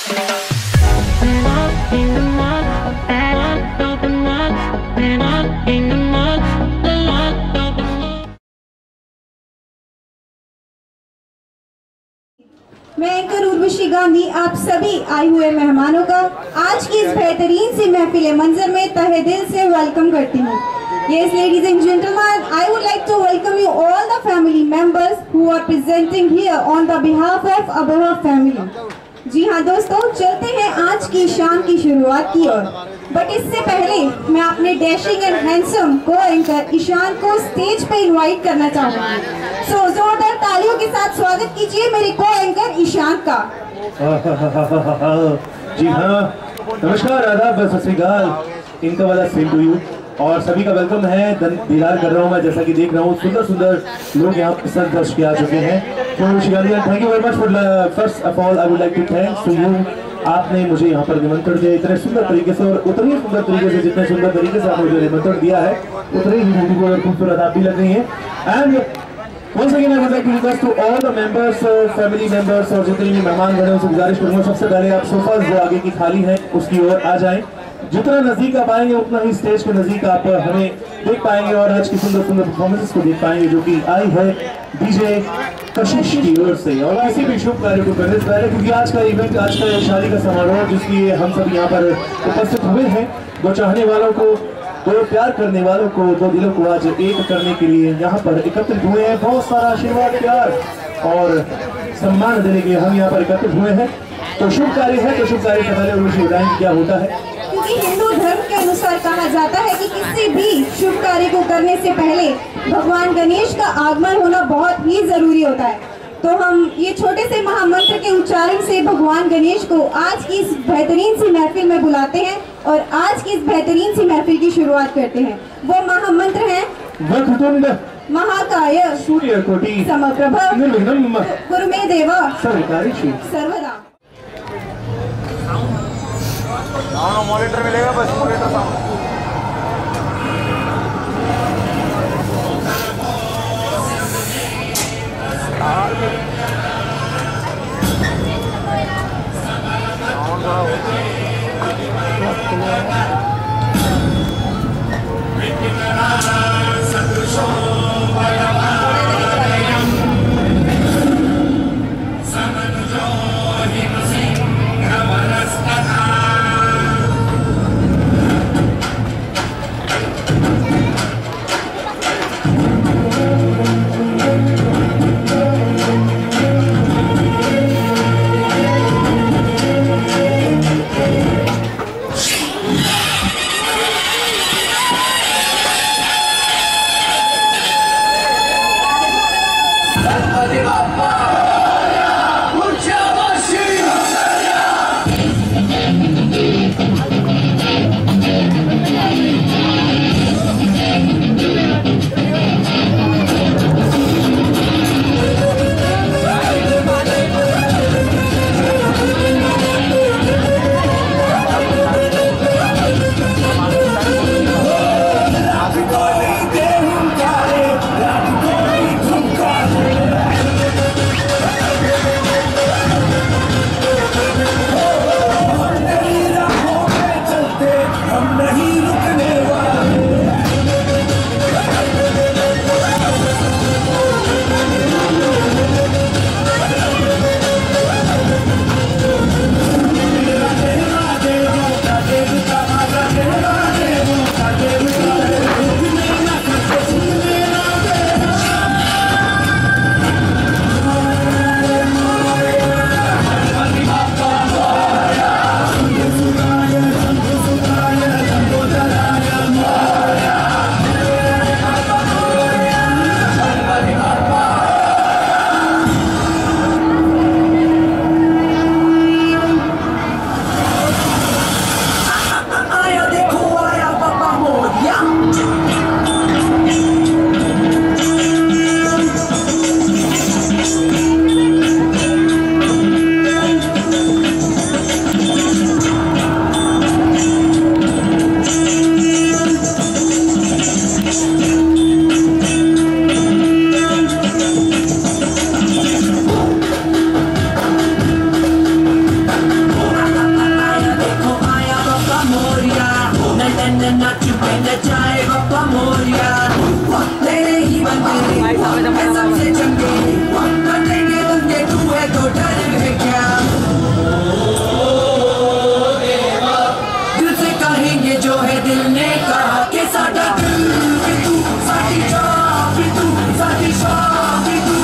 मैं एंकर उर्वशी गांधी आप सभी आए हुए मेहमानों का आज की इस बेहतरीन सी महफिल मंजर में तहे दिल से वेलकम करती हूँ। Yes, ladies and gentlemen, I would like to welcome you all the family members who are presenting here on the behalf of Abha family. जी हाँ दोस्तों, चलते हैं आज की शाम की शुरुआत की ओर। बट इससे पहले मैं अपने डैशिंग एंड हैंडसम को एंकर ईशान को स्टेज पे इनवाइट करना चाहूँगी। सो जोरदार तालियों के साथ स्वागत कीजिए मेरे को एंकर ईशान का। जी हाँ, नमस्कार, आदाब, सत श्री अकाल, इनका वाला सेम टू यू और सभी का वेलकम है। दीदार कर रहा हूँ मैं, जैसा कि देख रहा हूँ सुंदर सुंदर लोग यहाँ पे सर दर्श के आ चुके हैं। तो शिगालिया, thank you very much for first of all I would like to thanks to you. आपने मुझे यहाँ पर निमंत्रण दिया इतने सुंदर तरीके से और उतने ही सुंदर तरीके से, जितने सुंदर तरीके से आपने मुझे निमंत्रण दिया है उतने ही ब्यूटीफुल और खूबसूरत आप भी लग रही हैं। And once again I would like to request to all the members, family members और जितने भी मेहमान बने उनसे गुजारिश करूँगा सबसे पहले आप सोफा जो आगे की खाली है उसकी ओर आ जाएं। जितना नजदीक आप आएंगे उतना ही स्टेज के नजदीक आप हमें देख पाएंगे और आज की सुंदर सुंदर परफॉर्मेंसेस को देख पाएंगे जो कि आई है डीजे कशिश की ओर से। और किसी भी शुभ कार्य को करने से पहले, क्योंकि आज का इवेंट, आज का शादी का समारोह जिसकी हम सब यहाँ पर उपस्थित हुए हैं, दो चाहने वालों को, दो प्यार करने वालों को, दो दिलों को आज एक करने के लिए यहाँ पर एकत्रित हुए हैं। बहुत सारा आशीर्वाद, प्यार और सम्मान देने के लिए हम यहाँ पर एकत्रित हुए हैं। तो शुभ कार्य है, तो शुभ कार्य से पहले उर्वशी बताएंगे क्या होता है। क्योंकि हिंदू धर्म के अनुसार कहा जाता है कि किसी भी शुभ कार्य को करने से पहले भगवान गणेश का आगमन होना बहुत ही जरूरी होता है। तो हम ये छोटे से महामंत्र के उच्चारण से भगवान गणेश को आज की इस बेहतरीन सी महफिल में बुलाते हैं और आज की इस बेहतरीन सी महफिल की शुरुआत करते हैं। वो महामंत्र है वक्रतुंड महाकाय सूर्यकोटि समप्रभ निर्विघ्नं कुरु मे देव सर्वकार्येषु सर्वदा। मॉनिटर मिलेगा, बस मॉनिटर साउंड। नाच पे नचाए बप्पा मोरिया तेरे ही बंदे मैं सबसे चंगे कटेंगे तुमके तू है तो डर है क्या दिल से कहेंगे जो है दिल ने कहा कि साडा दिल भी तू साडी जान भी तू साडी शान भी तू